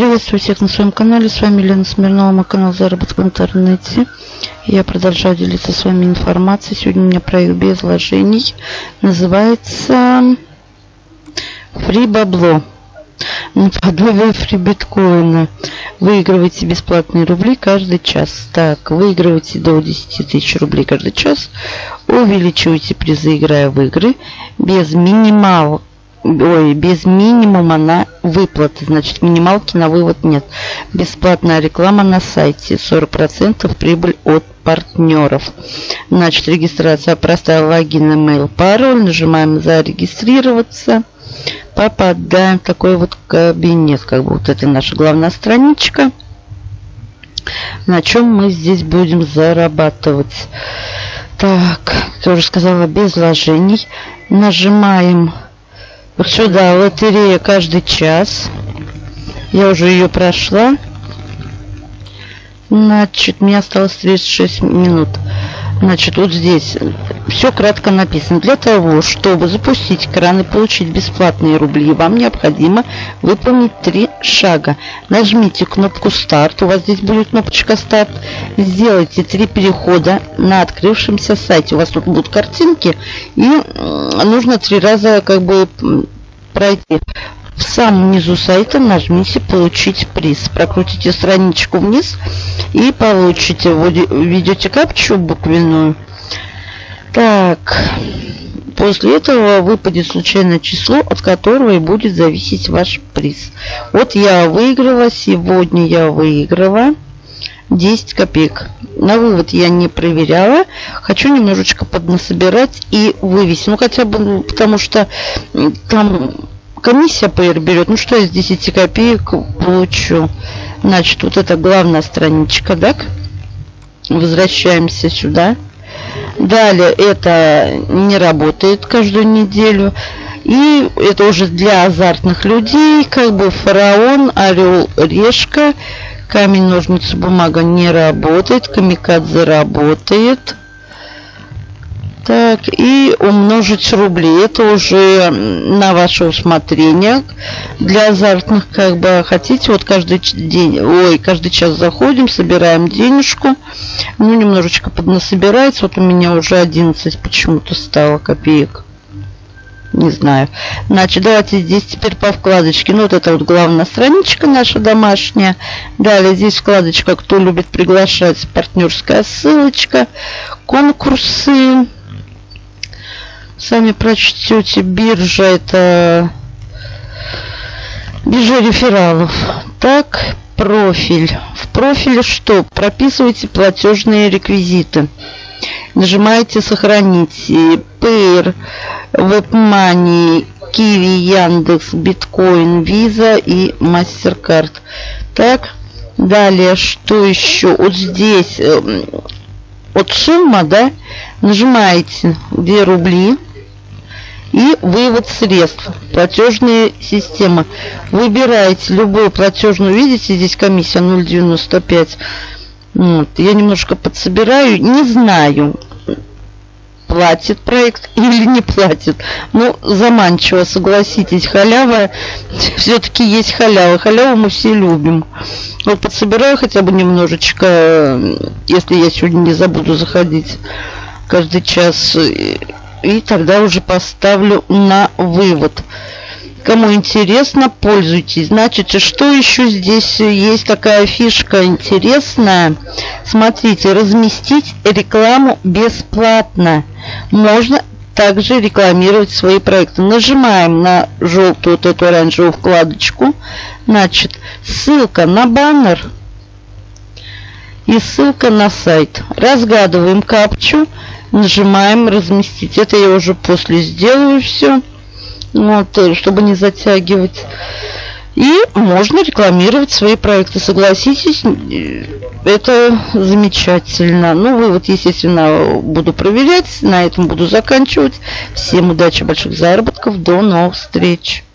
Приветствую всех на своем канале. С вами Лена Смирнова, мой канал «Заработок в интернете». Я продолжаю делиться с вами информацией. Сегодня у меня проект без вложений. Называется Free Бабло. Наподобие фри биткоина. Выигрывайте бесплатные рубли каждый час. Так, выигрывайте до 10 тысяч рублей каждый час. Увеличивайте призы, играя в игры. Без минимума на выплаты. Значит, минималки на вывод нет. Бесплатная реклама на сайте. 40% прибыль от партнеров. Значит, регистрация простая, логин, email, пароль. Нажимаем зарегистрироваться. Попадаем в такой вот кабинет. Как бы вот это наша главная страничка. На чем мы здесь будем зарабатывать. Так, я уже сказала, без вложений. Нажимаем вот сюда, лотерея каждый час. Я уже ее прошла. Значит, мне осталось 36 минут. Значит, вот здесь все кратко написано. Для того, чтобы запустить кран и получить бесплатные рубли, вам необходимо выполнить 3 шага. Нажмите кнопку «Старт». У вас здесь будет кнопочка «Старт». Сделайте 3 перехода на открывшемся сайте. У вас тут будут картинки. И нужно 3 раза как бы пройти. В самом низу сайта нажмите «Получить приз». Прокрутите страничку вниз и получите. Введете капчу буквенную. Так. После этого выпадет случайное число, от которого и будет зависеть ваш приз. Вот я выиграла. Сегодня я выиграла 10 копеек. На вывод я не проверяла. Хочу немножечко поднасобирать и вывести. Ну, хотя бы потому что там комиссия берет. Ну, что я с 10 копеек получу? Значит, вот это главная страничка, так? Возвращаемся сюда. Далее это не работает каждую неделю. И это уже для азартных людей. Как бы фараон, орел, решка. Камень, ножницы, бумага не работает. Камикадзе работает. Так, и умножить рубли. Это уже на ваше усмотрение. Для азартных, как бы, хотите, вот каждый час заходим, собираем денежку. Ну, немножечко поднасобирается. Вот у меня уже 11 почему-то стало копеек. Не знаю. Значит, давайте здесь теперь по вкладочке. Ну, вот это вот главная страничка наша домашняя. Далее здесь вкладочка «Кто любит приглашать», партнерская ссылочка, конкурсы. Сами прочтете. Биржа — это биржа рефералов. Так, профиль. В профиле что? Прописывайте платежные реквизиты. Нажимаете «Сохранить». Payer, WebMoney, Kiwi, Яндекс, Биткоин, Visa и MasterCard. Так, далее что еще? Вот здесь вот сумма, да? Нажимаете 2 рубли. И вывод средств. Платежная система. Выбираете любую платежную. Видите, здесь комиссия 0,95. Вот. Я немножко подсобираю. Не знаю, платит проект или не платит. Ну, заманчиво, согласитесь. Халява. Все-таки есть халява. Халяву мы все любим. Вот подсобираю хотя бы немножечко, если я сегодня не забуду заходить каждый час. И тогда уже поставлю на вывод. Кому интересно, пользуйтесь. Значит, что еще здесь есть такая фишка интересная. Смотрите, разместить рекламу бесплатно. Можно также рекламировать свои проекты. Нажимаем на желтую вот эту оранжевую вкладочку. Значит, ссылка на баннер и ссылка на сайт. Разгадываем капчу. Нажимаем разместить. Это я уже после сделаю все. Вот, чтобы не затягивать. И можно рекламировать свои проекты. Согласитесь, это замечательно. Ну, вывод, естественно, буду проверять. На этом буду заканчивать. Всем удачи, больших заработков. До новых встреч.